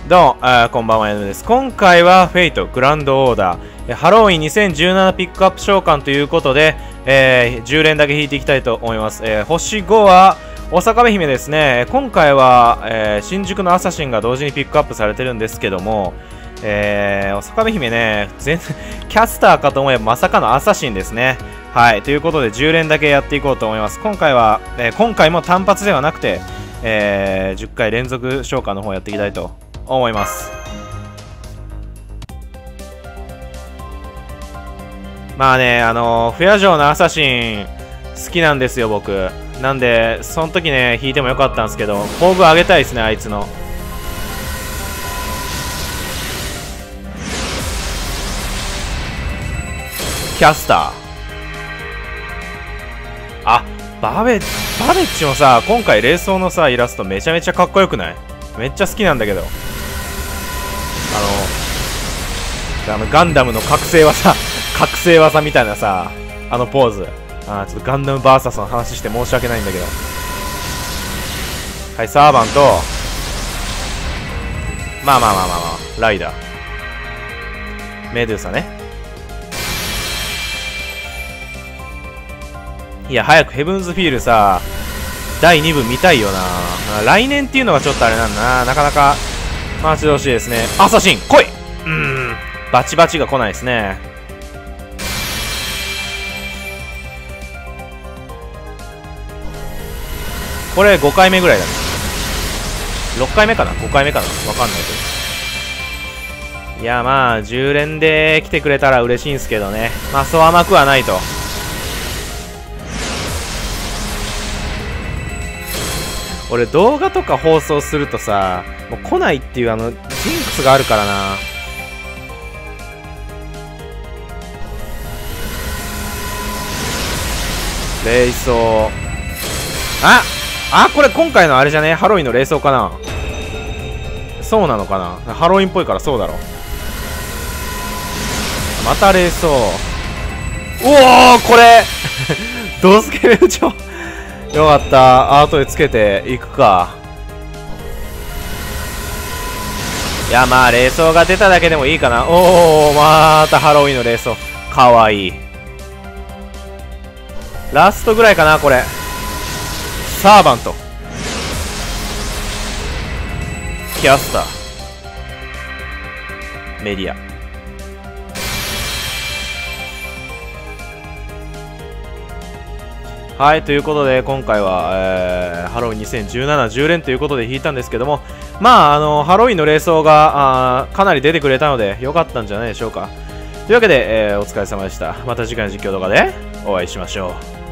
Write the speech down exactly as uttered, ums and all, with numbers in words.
どうも、あーこんばんは、やぬです。今回はフェイトグランドオーダー、えハロウィンにせんじゅうななピックアップ召喚ということで、えー、じゅう連だけ引いていきたいと思います。えー、星ごは、おさかべ姫ですね。今回は、えー、新宿のアサシンが同時にピックアップされてるんですけども、えー、おさかべ姫ね、全然、キャスターかと思えばまさかのアサシンですね。はい、ということでじゅう連だけやっていこうと思います。今回は、えー、今回も単発ではなくて、えー、じゅっかい連続召喚の方やっていきたいと思います。まあね、あのー、フェア城のアサシン好きなんですよ、僕。なんで、その時ね、引いてもよかったんですけど、フォーグ上げたいですね、あいつの。キャスター。あ、バベ、バベッチもさ、今回、霊装のさ、イラストめちゃめちゃかっこよくない？めっちゃ好きなんだけど。あの、あのガンダムの覚醒技、覚醒技みたいなさ、あのポーズ。あー、ちょっとガンダム ブイエス の話して申し訳ないんだけど。はい、サーバンと、まあまあまあまあまあ、ライダー。メドゥーサね。いや、早くヘブンズフィールさ、だいにぶ見たいよな。来年っていうのがちょっとあれなんだな。なかなか待ち遠しいですね。アサシン来い。うーん、バチバチが来ないですね。これごかいめぐらいだね。ろっかいめかな ?ご 回目かなわかんないけど。いや、まあ、じゅう連で来てくれたら嬉しいんすけどね。まあ、そう甘くはないと。俺動画とか放送するとさ、もう来ないっていうあのジンクスがあるからな。霊装。ああ、これ今回のあれじゃね？ハロウィンの霊装かな？そうなのかな？ハロウィンっぽいからそうだろ。また霊装。おお、これドスケベ部長よかった。アートでつけていくか。いや、まあ、霊装が出ただけでもいいかな。おお、またハロウィンの霊装。かわいい。ラストぐらいかな、これ。サーバント。キャスター。メディア。はい、ということで、今回は、えー、ハロウィンにせんじゅうなな、じゅう連ということで引いたんですけども、まあ、あの、ハロウィンの霊装が、あかなり出てくれたので、良かったんじゃないでしょうか。というわけで、えー、お疲れ様でした。また次回の実況動画でお会いしましょう。